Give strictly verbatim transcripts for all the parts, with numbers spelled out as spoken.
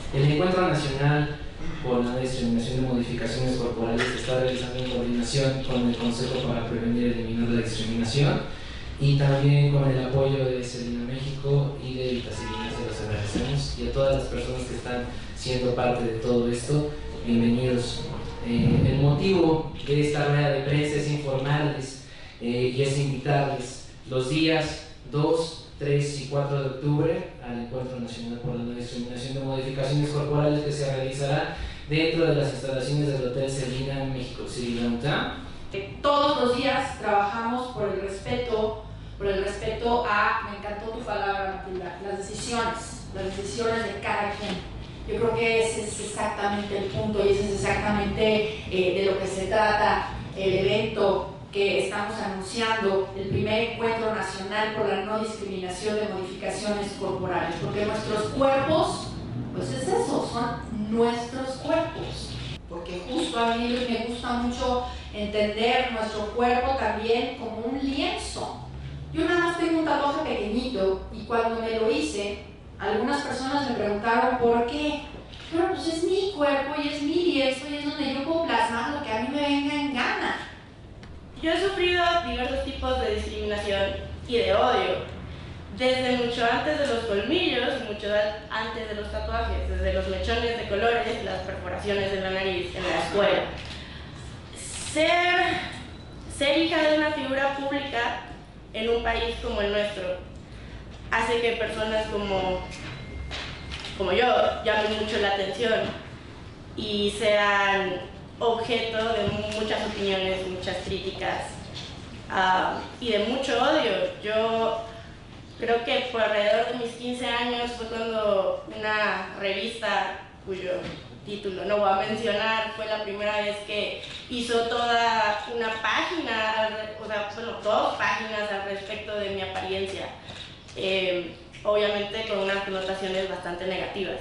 El Encuentro Nacional por la No Discriminación de Modificaciones Corporales se está realizando en coordinación con el Consejo para Prevenir y Eliminar la Discriminación y también con el apoyo de Celina México y de Vitacilina. Se los agradecemos, y a todas las personas que están siendo parte de todo esto, bienvenidos. Eh, el motivo de esta rueda de prensa es informarles eh, y es invitarles los días dos, tres y cuatro de octubre al Encuentro Nacional por la No Discriminación de Modificaciones Corporales, que se realizará dentro de las instalaciones del Hotel Celina México City Downtown. Todos los días trabajamos por el respeto, por el respeto a, me encantó tu palabra, Matilda, las decisiones, las decisiones de cada quien. Yo creo que ese es exactamente el punto y ese es exactamente eh, de lo que se trata el evento que estamos anunciando, el primer Encuentro Nacional por la No Discriminación de Modificaciones Corporales, porque nuestros cuerpos, pues es eso, son nuestros cuerpos, porque justo a mí me gusta mucho entender nuestro cuerpo también como un lienzo. Yo nada más tengo un tatuaje pequeñito y cuando me lo hice, algunas personas me preguntaron por qué. Pero pues es mi cuerpo y es mi lienzo y es donde yo puedo plasmar lo que a mí me venga en gana. Yo he sufrido diversos tipos de discriminación y de odio, desde mucho antes de los colmillos, mucho antes de los tatuajes, desde los mechones de colores, las perforaciones de la nariz en la escuela. Ser, ser hija de una figura pública en un país como el nuestro hace que personas como, como yo llamen mucho la atención y sean objeto de muchas opiniones, muchas críticas uh, y de mucho odio. Yo creo que por alrededor de mis quince años fue cuando una revista, cuyo título no voy a mencionar, fue la primera vez que hizo toda una página, o sea, bueno, dos páginas al respecto de mi apariencia, eh, obviamente con unas connotaciones bastante negativas.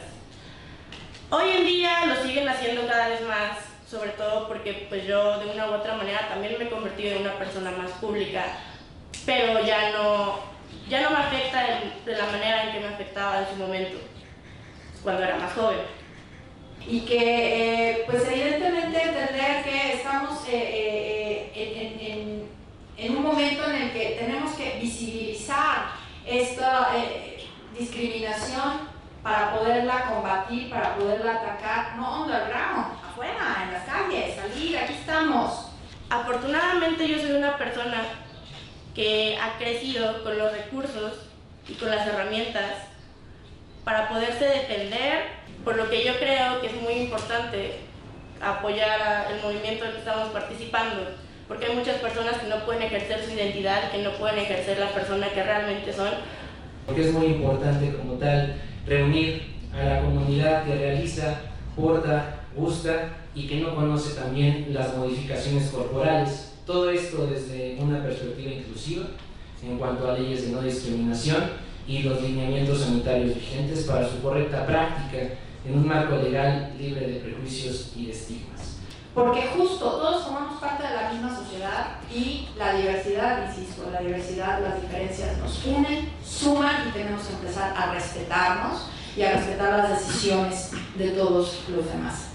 Hoy en día lo siguen haciendo cada vez más, sobre todo porque pues yo de una u otra manera también me he convertido en una persona más pública, pero ya no, ya no me afecta de la manera en que me afectaba en su momento, cuando era más joven. Y que eh, pues evidentemente entender que estamos eh, eh, en, en, en un momento en el que tenemos que visibilizar esta eh, discriminación para poderla combatir, para poderla atacar, no underground, afuera, en las calles, salir, aquí estamos. Afortunadamente yo soy una persona que ha crecido con los recursos y con las herramientas para poderse defender, por lo que yo creo que es muy importante apoyar el movimiento en el que estamos participando, porque hay muchas personas que no pueden ejercer su identidad, que no pueden ejercer la persona que realmente son. Porque es muy importante como tal reunir a la comunidad que realiza, porta, gusta y que no conoce también las modificaciones corporales. Todo esto desde una perspectiva inclusiva en cuanto a leyes de no discriminación y los lineamientos sanitarios vigentes para su correcta práctica en un marco legal libre de prejuicios y de estigmas. Porque justo todos formamos parte de la misma sociedad y la diversidad, insisto, la diversidad, las diferencias nos unen, suman y tenemos que empezar a respetarnos y a respetar las decisiones de todos los demás.